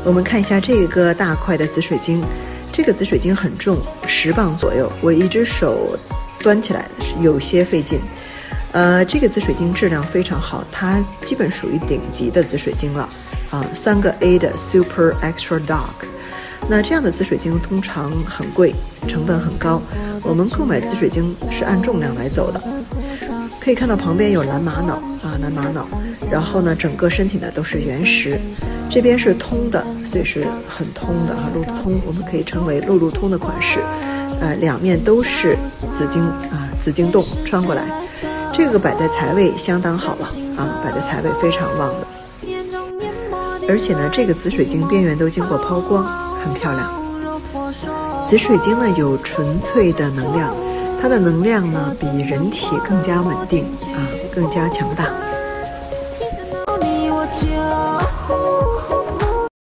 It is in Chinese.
我们看一下这个大块的紫水晶，这个紫水晶很重，10磅左右，我一只手端起来有些费劲。这个紫水晶质量非常好，它基本属于顶级的紫水晶了，3个 A 的 Super Extra Dark。那这样的紫水晶通常很贵，成本很高。我们购买紫水晶是按重量来走的。可以看到旁边有蓝玛瑙蓝玛瑙，然后呢，整个身体呢都是原石，这边是通的，所以是很通的路通，我们可以称为路通的款式。两面都是紫晶洞穿过来，这个摆在财位相当好了摆在财位非常旺的。而且呢，这个紫水晶边缘都经过抛光，很漂亮。紫水晶呢有纯粹的能量，它的能量呢比人体更加稳定更加强大。